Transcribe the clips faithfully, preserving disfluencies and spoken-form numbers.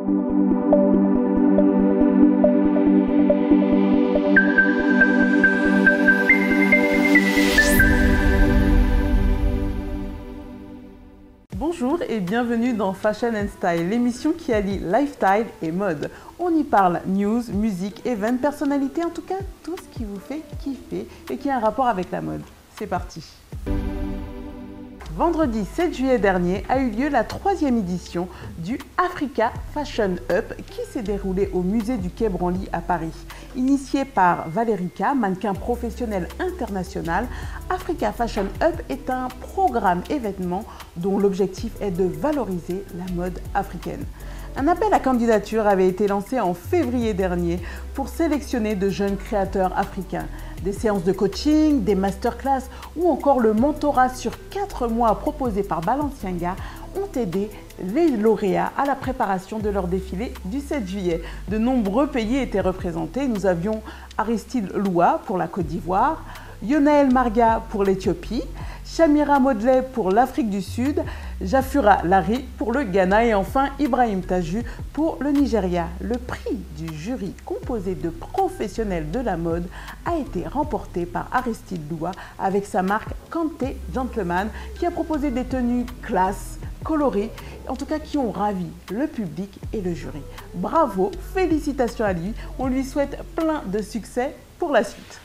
Bonjour et bienvenue dans Fashion and Style, l'émission qui allie lifestyle et mode. On y parle news, musique, events, personnalités, en tout cas tout ce qui vous fait kiffer et qui a un rapport avec la mode. C'est parti! Vendredi sept juillet dernier a eu lieu la troisième édition du Africa Fashion Up qui s'est déroulée au musée du Quai Branly à Paris. Initié par Valerica, mannequin professionnel international, Africa Fashion Up est un programme événement dont l'objectif est de valoriser la mode africaine. Un appel à candidature avait été lancé en février dernier pour sélectionner de jeunes créateurs africains. Des séances de coaching, des masterclass ou encore le mentorat sur quatre mois proposé par Balenciaga ont aidé les lauréats à la préparation de leur défilé du sept juillet. De nombreux pays étaient représentés. Nous avions Aristide Loua pour la Côte d'Ivoire, Yonaël Marga pour l'Éthiopie, Shamira Modley pour l'Afrique du Sud, Jafura Larry pour le Ghana et enfin Ibrahim Taju pour le Nigeria. Le prix du jury composé de professionnels de la mode a été remporté par Aristide Loua avec sa marque Kanté Gentleman qui a proposé des tenues classe, colorées, en tout cas qui ont ravi le public et le jury. Bravo, félicitations à lui, on lui souhaite plein de succès pour la suite.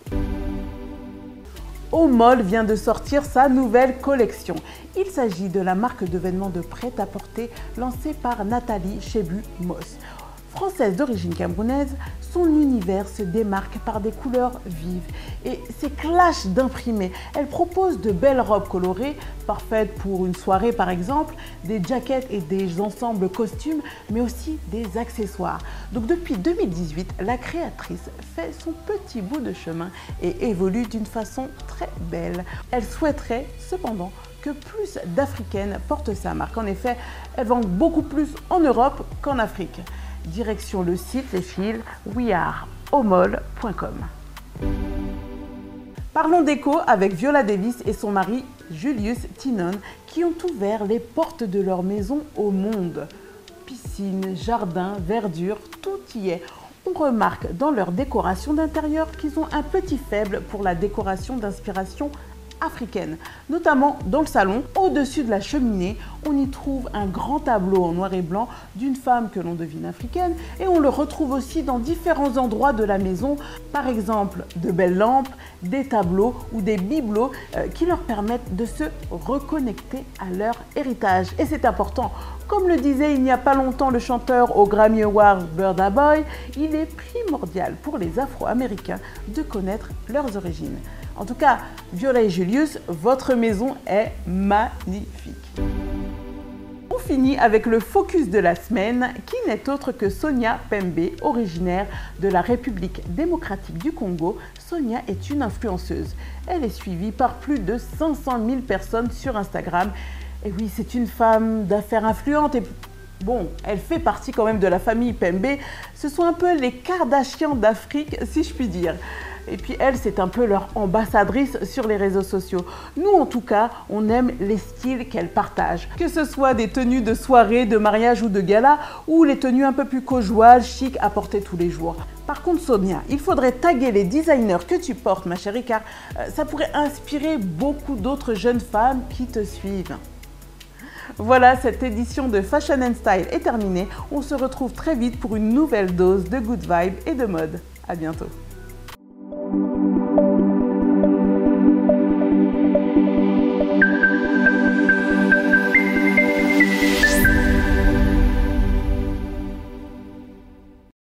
Omol vient de sortir sa nouvelle collection. Il s'agit de la marque de vêtements de prêt-à-porter lancée par Nathalie Chebu-Moss. Française d'origine camerounaise, son univers se démarque par des couleurs vives et ses clashs d'imprimés. Elle propose de belles robes colorées, parfaites pour une soirée par exemple, des jackets et des ensembles costumes, mais aussi des accessoires. Donc depuis deux mille dix-huit, la créatrice fait son petit bout de chemin et évolue d'une façon très belle. Elle souhaiterait cependant que plus d'Africaines portent sa marque. En effet, elle vend beaucoup plus en Europe qu'en Afrique. Direction le site, les filles, we are omol point com. Parlons déco avec Viola Davis et son mari Julius Tynon qui ont ouvert les portes de leur maison au monde. Piscine, jardin, verdure, tout y est. On remarque dans leur décoration d'intérieur qu'ils ont un petit faible pour la décoration d'inspiration africaine, notamment dans le salon, au-dessus de la cheminée, on y trouve un grand tableau en noir et blanc d'une femme que l'on devine africaine et on le retrouve aussi dans différents endroits de la maison, par exemple de belles lampes, des tableaux ou des bibelots euh, qui leur permettent de se reconnecter à leur héritage. Et c'est important, comme le disait il n'y a pas longtemps le chanteur au Grammy Awards Burna Boy, il est primordial pour les Afro-Américains de connaître leurs origines. En tout cas, Viola et Julius, votre maison est magnifique. On finit avec le focus de la semaine qui n'est autre que Sonia Pembe, originaire de la République démocratique du Congo. Sonia est une influenceuse. Elle est suivie par plus de cinq cent mille personnes sur Instagram. Et oui, c'est une femme d'affaires influente et bon, elle fait partie quand même de la famille Pembe. Ce sont un peu les Kardashians d'Afrique, si je puis dire. Et puis elle, c'est un peu leur ambassadrice sur les réseaux sociaux. Nous, en tout cas, on aime les styles qu'elle partage. Que ce soit des tenues de soirée, de mariage ou de gala, ou les tenues un peu plus casual, chic à porter tous les jours. Par contre, Sonia, il faudrait taguer les designers que tu portes, ma chérie, car euh, ça pourrait inspirer beaucoup d'autres jeunes femmes qui te suivent. Voilà, cette édition de Fashion and Style est terminée. On se retrouve très vite pour une nouvelle dose de good vibes et de mode. À bientôt.